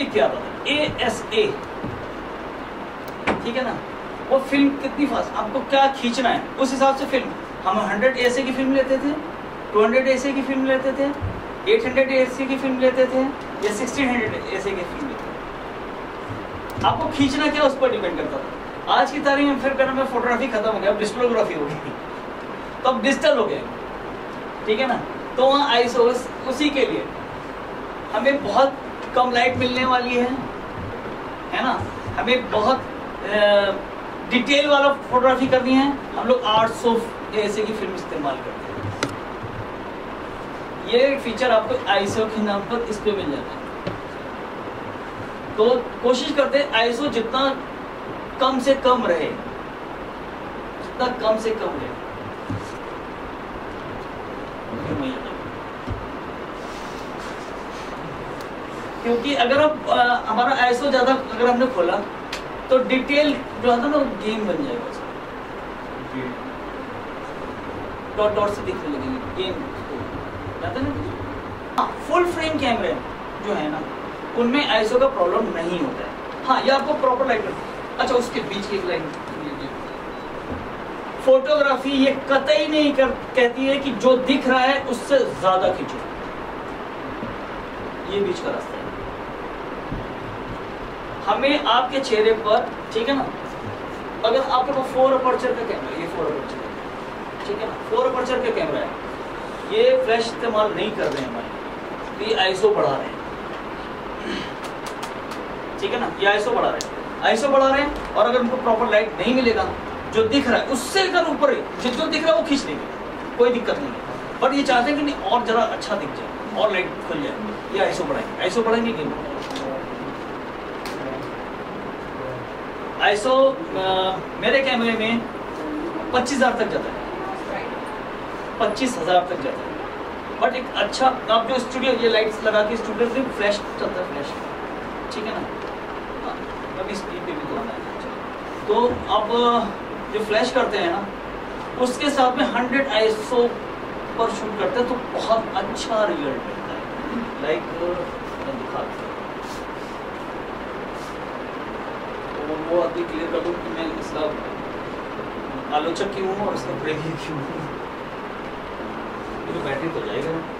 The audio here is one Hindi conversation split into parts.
लिख के आता था ASA, ठीक है ना। वो फिल्म कितनी फास्ट, आपको क्या खींचना है उस हिसाब से फिल्म, हम 100 ASA की फिल्म लेते थे, 200 ASA की फिल्म लेते थे, 800 ASA की फिल्म लेते थे या 1600 ASA की फिल्म लेते थे। आपको खींचना क्या उस पर डिपेंड करता था। आज की तारीख में फिर कहना फोटोग्राफी खत्म हो गया, अब डिजिटलोग्राफी हो गई, तो अब डिजिटल हो गया, ठीक है ना। तो वहाँ आईएसओ उसी के लिए हमें बहुत कम लाइट मिलने वाली है ना, हमें बहुत डिटेल वाला फोटोग्राफी करनी है, हम लोग 800 ASA की फिल्म इस्तेमाल करते हैं। ये फीचर आपको आईएसओ के नाम पर इस पे मिल जाता है। तो कोशिश करते हैं आईएसओ जितना कम से कम रहे, जितना कम से कम रहे। क्योंकि अगर आप हमारा आईएसओ ज्यादा अगर हमने खोला तो डिटेल जो आता है ना वो गेम बन जाएगा, डॉट डॉट से दिखने लगेंगे गेम जाता है ना। फुल फ्रेम कैमरे जो है ना उनमें आईएसओ का प्रॉब्लम नहीं होता है। हाँ, ये आपको प्रॉपर लाइट, अच्छा उसके बीच की एक लाइन, फोटोग्राफी ये कतई नहीं कहती है कि जो दिख रहा है उससे ज्यादा खींचो, ये बीच का रास्ता है। हमें आपके चेहरे पर, ठीक है ना, अगर आपके पास 4 अपर्चर का कैमरा, ये 4 अपर्चर, ठीक है ना, 4 अपर्चर का कैमरा है, ये फ्लैश इस्तेमाल नहीं कर रहे हैं हमारे, तो ये आईएसओ बढ़ा रहे हैं, ठीक है ना, ये आईएसओ बढ़ा रहे हैं, आईएसओ बढ़ा रहे हैं। और अगर उनको प्रॉपर लाइट नहीं मिलेगा, जो दिख रहा है उससे अगर ऊपर जो दिख रहा है वो खींच लेंगे, कोई दिक्कत नहीं है। बट ये चाहते हैं कि नहीं और जरा अच्छा दिख जाए और लाइट खुल जाए, ये आईएसओ बढ़ाएंगे, आईएसओ बढ़ाएंगे कि आईएसओ मेरे कैमरे में 25,000 तक जाता है, 25,000 तक जाता है। बट एक अच्छा आप जो स्टूडियो ये लाइट्स लगा के स्टूडियो से फ्लैश चलता है, फ्लैश, ठीक है ना, अभी स्पीड पे भी तो आना है। तो अब जो फ्लैश करते हैं ना उसके साथ में 100 आईएसओ पर शूट करते हैं तो बहुत अच्छा रिजल्ट मिलता है। लाइक दिखाते हैं तो वो अभी क्लियर कर दूँ कि मैं इसका आलोचक क्यों हूँ और इसका प्रेमी क्यों हूँ। तो बैटरी तो जाएगा ना।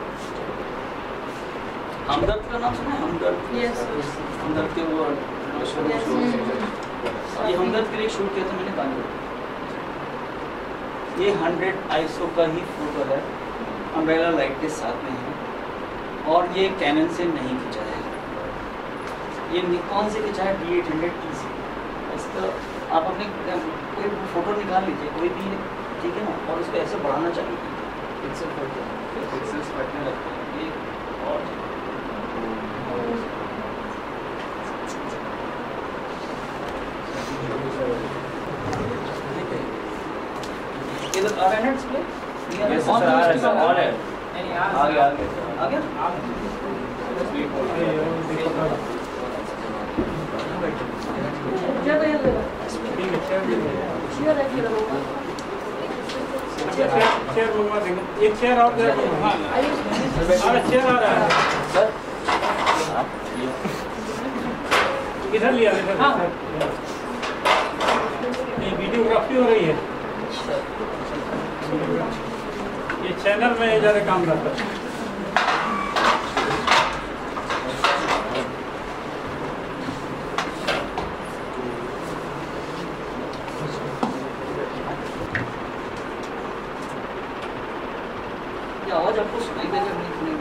हमदर्द का नाम सुना है? हमदर्द, हमदर्द के वो ये हमदर्द के लिए शूट किया था मैंने कानपुर। ये 100 आईएसओ का ही फोटो है, अम्ब्रेला लाइट के साथ में है और ये कैनन से नहीं खिंचा है, ये निकॉन से खिंचा है D800T से। इसका आप अपने कोई फोटो निकाल लीजिए कोई भी, ठीक है ना, और इसको ऐसे बढ़ाना चाहिए, पिक्सेल्स कटने लगते हैं ये। और इधर आ रहा है ना डिस्प्ले, ऑन है, आ गया चेयर मंगवा देंगे, एक चेयर और चेयर आ रहा है सर, इधर लिया ये वीडियोग्राफी हो रही है, ये चैनल में ज़्यादा काम करता है। आवाज आपको सुनाई देगा नहीं सुनाई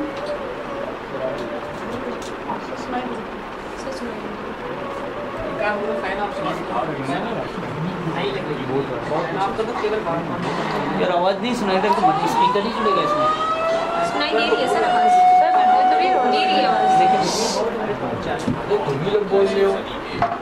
यार आवाज नहीं सुनाई देगा तो स्पीकर नहीं जुड़ेगा इसमें, सुनाई दे रही है सर आवाज, थोड़ी दे रही है आवाज, देखिए तुम भी लोग बोल रहे हो।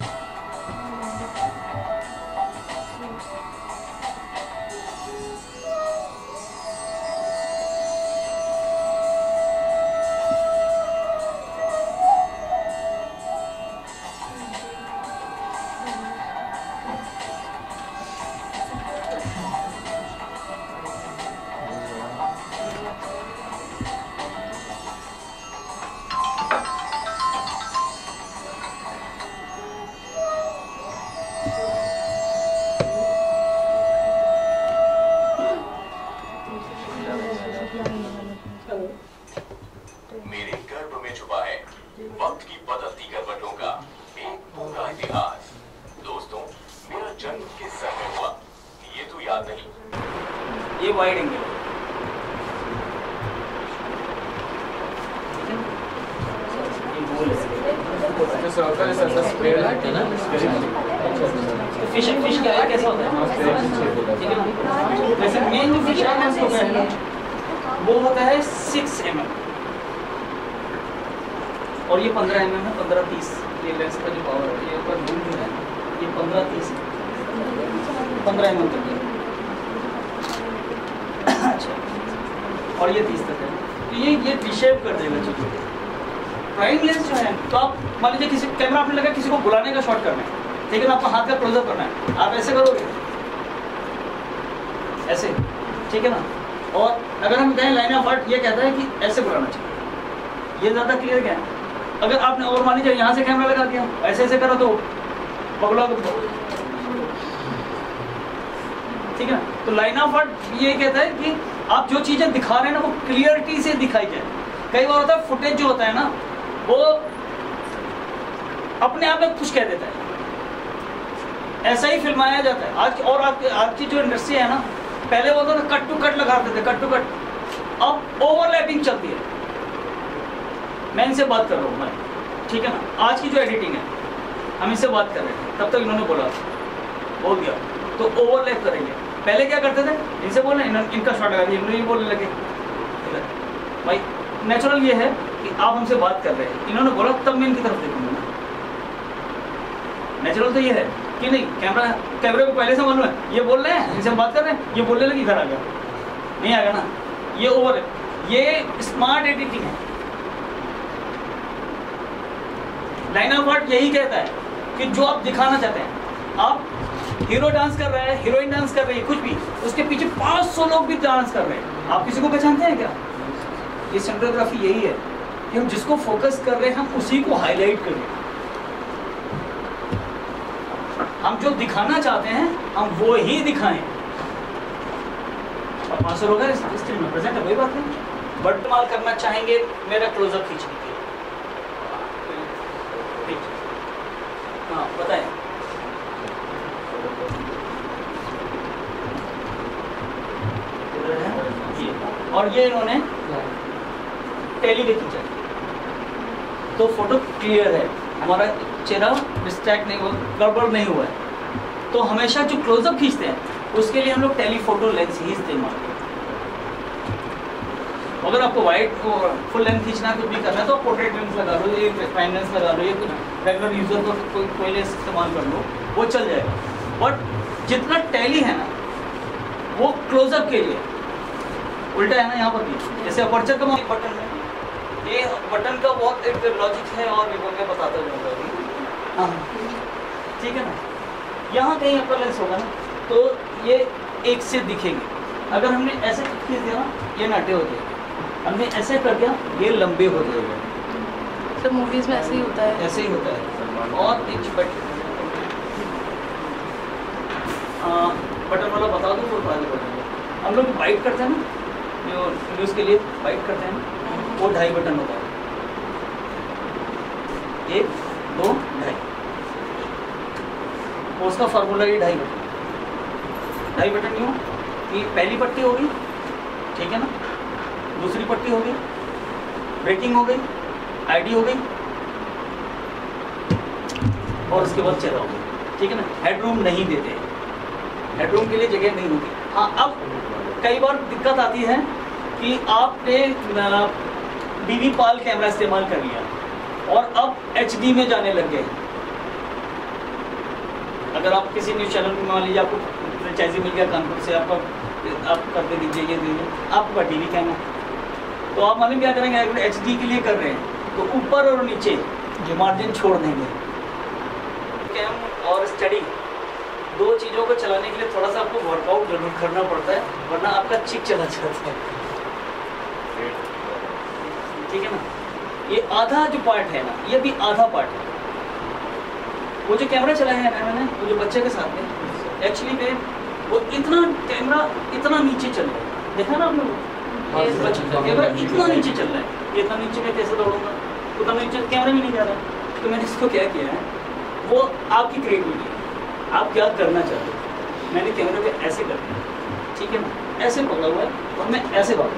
आता है, ये वाइड एंगल है। फिश क्या है, कैसा होता है, ठीक है ना। वैसे मेन जो फिश होता है ना वो होता है 6 mm और ये 15 mm है, 15-30 ये लेंस का जो पावर है, ये ऊपर बूम जो है ये 15-30 15 mm तक है। अच्छा, और ये 30 तक है, तो ये रिशेप कर देगा चीज़ों को। प्राइम लेंस जो है, तो आप मान लीजिए किसी कैमरा आपने लगा किसी को बुलाने का शॉट करना है, ठीक है ना, आपको हाथ का क्लोजअप करना है, आप ऐसे करोगे, ऐसे, ठीक है ना। और अगर हम कहें लाइन ऑफ आर्ट ये कहता है कि ऐसे बुलाना चाहिए, ये ज़्यादा क्लियर क्या है। अगर आपने और मान लीजिए यहाँ से कैमरा लगा दिया, ऐसे ऐसे करो तो पकड़ो, ठीक है ना। तो लाइन ऑफ आर्ट ये कहता है कि आप जो चीज़ें दिखा रहे हैं ना वो क्लियरिटी से दिखाई जाए। कई बार होता है फुटेज जो होता है ना वो अपने आप में कुछ कह देता है, ऐसा ही फिल्माया जाता है आज। और आज की जो इंडस्ट्री है ना, पहले बोलते थे कट टू कट लगाते थे, कट टू कट, अब ओवरलैपिंग चलती है। मैं इनसे बात कर रहा हूँ मैं, ठीक है ना, आज की जो एडिटिंग है हम इनसे बात कर रहे हैं, तब तक इन्होंने बोल दिया तो ओवरलैप करेंगे। पहले क्या करते थे, इनसे बोले इनका शॉट लगा दिया, इन्होंने ये बोलने लगे। भाई नेचुरल ये है कि आप हमसे बात कर रहे हैं, इन्होंने बोला तब मैं इनकी तरफ देखूंगा ना। नेचुरल तो ये है कि नहीं, कैमरे को पहले से मालूम है, ये बोल रहे हैं, इनसे हम बात कर रहे हैं, ये बोलने लगे, इधर आ गया, नहीं आ गया ना, ये ओवर है। ये स्मार्ट एडिटिंग है। लाइन ऑफ आर्ट यही कहता है कि जो आप दिखाना चाहते हैं, आप हीरो डांस कर रहे हैं, हीरोइन डांस कर रही है, कुछ भी, उसके पीछे 500 लोग भी डांस कर रहे हैं, आप किसी को पहचानते हैं क्या? ये सिनेमेटोग्राफी यही है कि हम जिसको फोकस कर रहे हैं हम उसी को हाईलाइट करें। हम जो दिखाना चाहते हैं हम वो ही दिखाएं। और 500 लोग हैं स्क्रीन में प्रेजेंट है, कोई बात नहीं, बट इस्तेमाल करना चाहेंगे मेरा क्लोजअप खींचने के लिए। हाँ बताएं। और ये इन्होंने टेली पे खींचा तो फोटो क्लियर है, हमारा चेहरा डिस्ट्रैक्ट नहीं हुआ, गड़बड़ नहीं हुआ है। तो हमेशा जो क्लोजअप खींचते हैं उसके लिए हम लोग टेलीफोटो लेंस ही इस्तेमाल करते हैं। अगर आपको वाइड फुल लेंथ खींचना है, कुछ भी करना है, तो पोर्ट्रेट लेंस लगा लो, ये प्राइम लेंस लगा लो, ये रेगुलर यूजर को कोई लेंस इस्तेमाल कर लो, वो चल जाएगा। बट जितना टेली है ना वो क्लोजअप के लिए उल्टा है ना। यहाँ पर भी जैसे अपर्चर का बटन है, ये बटन का बहुत एक लॉजिक है और मैं बताता जाऊँगा अभी। हाँ ठीक है ना, यहाँ कहीं अपर लेंस होगा ना तो ये एक से दिखेंगे। अगर हमने ऐसे खींच दिया ना ये नाटे हो जाएंगे, हमने ऐसे कर दिया ये लंबे हो जाएंगे। सब मूवीज में ऐसे ही होता है, ऐसे ही होता है। और एक बटन वाला बता दो, फुल वाले बटन हम लोग वाइट करते हैं ना, जो न्यूज़ के लिए वाइट करते हैं ना, वो 2.5 बटन होता है, 1 2 2.5, उसका फार्मूला ये 2.5 बटन। 2.5 बटन क्यों कि पहली पट्टी होगी, ठीक है ना, दूसरी पट्टी होगी, ब्रेकिंग हो गई, आईडी हो गई, और उसके बाद चेहरा हो गया, ठीक है ना। हेडरूम नहीं देते, हेडरूम के लिए जगह नहीं होती। हाँ अब कई बार दिक्कत आती है कि आपने बीवी पाल कैमरा इस्तेमाल कर लिया और अब HD में जाने लग गए। अगर आप किसी न्यूज़ चैनल में मान लीजिए आपको फ्रेंचाइजी मिल गया कानपुर से, आप कर दे दीजिए, ये दीजिए आपका टीवी कैमरा, तो आप मालूम क्या करेंगे, अगर HD के लिए कर रहे हैं तो ऊपर और नीचे जो मार्जिन छोड़ देंगे। कैम और स्टडी दो चीज़ों को चलाने के लिए थोड़ा सा आपको वर्कआउट जरूर करना पड़ता है, वरना आपका चिक चला जाता है, ठीक है ना। ये आधा जो पार्ट है ना, ये भी आधा पार्ट है। वो जो कैमरा चलाया है ना मैंने, वो जो बच्चे के साथ में एक्चुअली में वो इतना कैमरा इतना नीचे चल रहा है, देखा ना आपने, वो बच्चे का कैमरा इतना नीचे चल रहा है, इतना नीचे में कैसे दौड़ूंगा, उतना नीचे कैमरा भी नहीं जा रहा। तो मैंने इसको क्या किया है, वो आपकी क्रिएटिविटी, आप क्या करना चाहते हो। मैंने कैमरे पे ऐसे कर दिया, ठीक है ना, ऐसे पकड़ा हुआ है और मैं ऐसे बात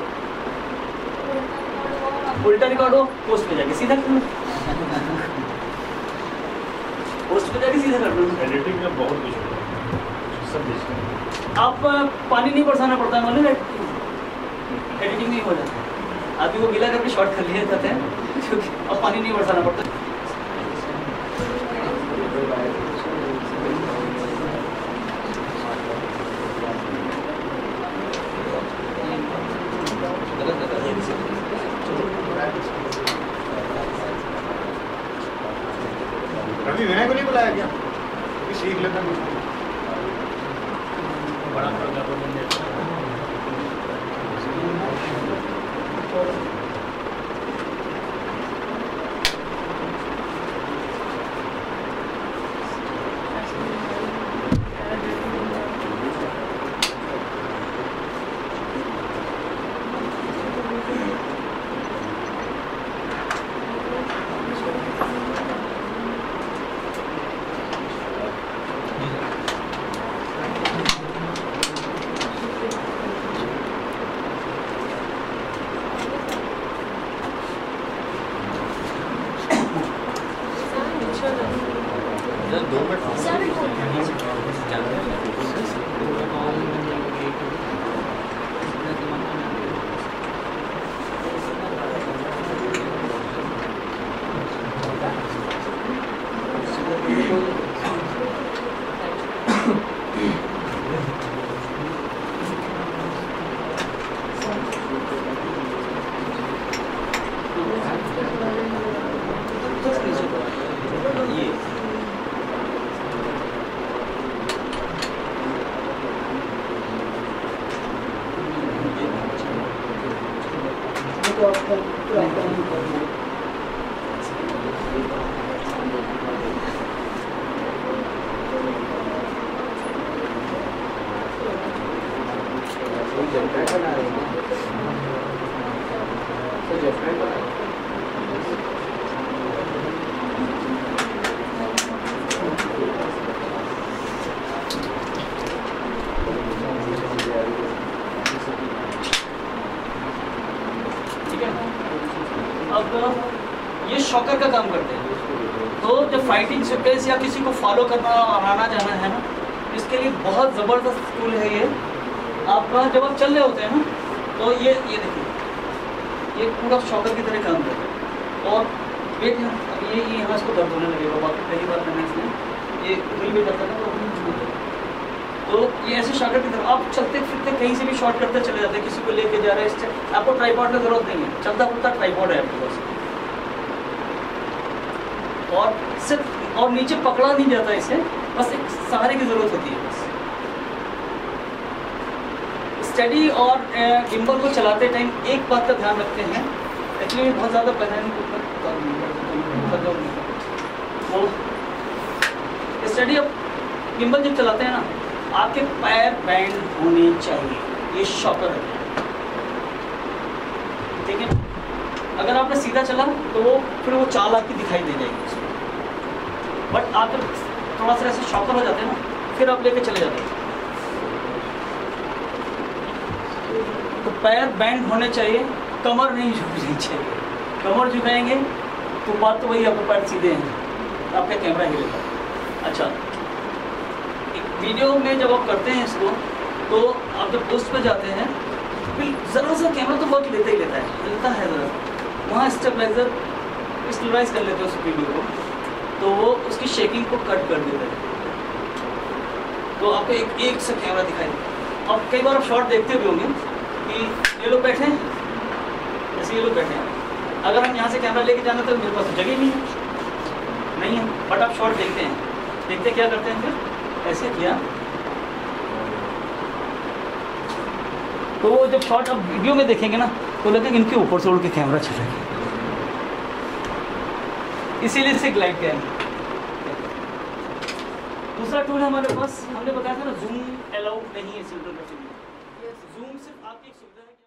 उल्टा रिकॉर्ड हो, पोस्ट पे जाके सीधा कर लो, पोस्ट पे जाके सीधा कर लो। एडिटिंग में बहुत कुछ होता है, सब डिजिटल। आप पानी नहीं बरसाना पड़ता है, मालूम है, एडिटिंग नहीं हो जाता है। अभी वो गीला करके शॉर्ट कर लिए जाते हैं क्योंकि अब पानी नहीं बरसाना पड़ता। अभी विनय को नहीं बुलाया क्या? सीख लेता कुछ बड़ा प्रोग्राम बन जाता है। ये शॉकर का काम करते हैं। तो जब फाइटिंग सीक्वेंस या किसी को फॉलो करना और आना जाना है ना, इसके लिए बहुत ज़बरदस्त टूल है ये आपका। जब आप चल रहे होते हैं ना, तो ये देखिए, ये पूरा शॉकर की तरह काम करता है। और वेट अब ये यहाँ इसको दर्द होने लगेगा, बाकी पहली बार मैंने इसमें ये दिल भी दर्द था। तो ये ऐसे शॉकर की तरह आप चलते फिरते कहीं से भी शॉट करते चले जाते हैं, किसी को लेके जा रहे हैं, आपको ट्राइपॉड की जरूरत नहीं है, चलता फिरता ट्राइपॉड है आपके पास। और सिर्फ और नीचे पकड़ा नहीं जाता इसे, बस एक सहारे की जरूरत होती है बस। स्टडी और गिम्बल को चलाते टाइम एक बात का ध्यान रखते हैं, एक्चुअली बहुत ज़्यादा पहले वो स्टडी अब गिम्बल जब चलाते हैं ना, आपके पैर बैंड होने चाहिए, ये शॉकर है, ठीक है। अगर आपने सीधा चला तो वो फिर वो चाल आपकी दिखाई दे जाएगी उसमें। बट आप जब थोड़ा सा ऐसे शॉकर हो जाते हैं ना, फिर आप लेके चले जाते हैं। तो पैर बैंड होने चाहिए, कमर नहीं झुकनी चाहिए। कमर झुकाएंगे तो बात तो वही, आपके पैर सीधे हैं, आपका कैमरा हिलेगा। अच्छा, वीडियो में जब आप करते हैं इसको, तो आप जब पोस्ट पे जाते हैं, फिर ज़रा सा कैमरा तो वर्क लेता ही लेता है, हिलता है ज़रा, वहाँ स्टेबलाइजर स्टेबलाइज कर लेते हैं उस वीडियो को, तो वो उसकी शेकिंग को कट कर देता है। तो आपको एक सा कैमरा दिखाई देता है। अब कई बार आप शॉट देखते भी होंगे कि ये लोग बैठे हैं, जैसे ये लोग बैठे हैं, अगर हम यहाँ से कैमरा लेके जाना तो मेरे पास जगह नहीं है, बट आप शॉट देखते हैं, देखते क्या करते हैं, फिर ऐसे किया तो जब शॉट आप वीडियो में देखेंगे ना, तो लगेगा इनके ऊपर से उड़ के कैमरा चलेगा, इसीलिए इसे ग्लाइड कैम। दूसरा टूल हमारे पास, हमने बताया था ना, जूम अलाउड नहीं है सिल्वर का, जूम सिर्फ आपकी एक सुविधा